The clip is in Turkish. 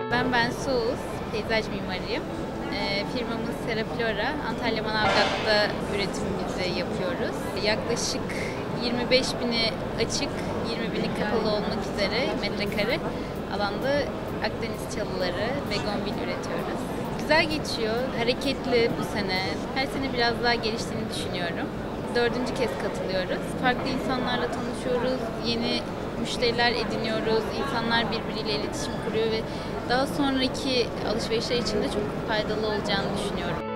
Ben Suuz, peyzaj mimarıyım. Firmamız Seraflora, Antalya Manavgat'ta üretimimizi yapıyoruz. Yaklaşık 25 bini açık, 20 bini kapalı olmak üzere metrekare alanda Akdeniz çalıları ve gombil üretiyoruz. Güzel geçiyor, hareketli bu sene. Her sene biraz daha geliştiğini düşünüyorum. 4. kez katılıyoruz. Farklı insanlarla tanışıyoruz, yeni müşteriler ediniyoruz, insanlar birbiriyle iletişim kuruyor ve daha sonraki alışverişler için de çok faydalı olacağını düşünüyorum.